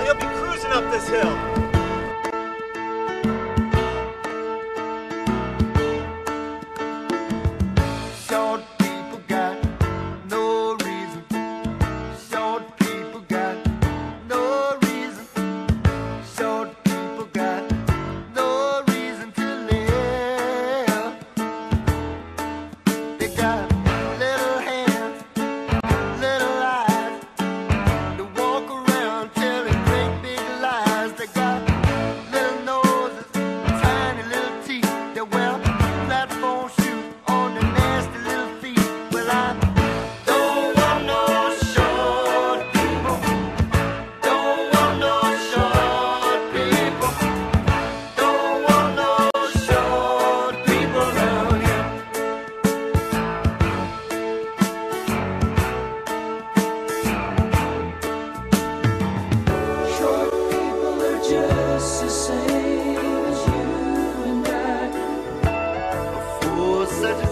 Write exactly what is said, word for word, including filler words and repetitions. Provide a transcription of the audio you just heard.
while, he'll be cruising up this hill. Short people got no reason. Short people got no reason. Short people got no reason to live. They got little hands, little eyes. They walk around telling great big lies. They got little noses, tiny little teeth. They wear platform shoes on their nasty little feet. Well, I don't want no short people. Don't want no short people. Don't want no short people around here. Short people are just the same as you and I. For such a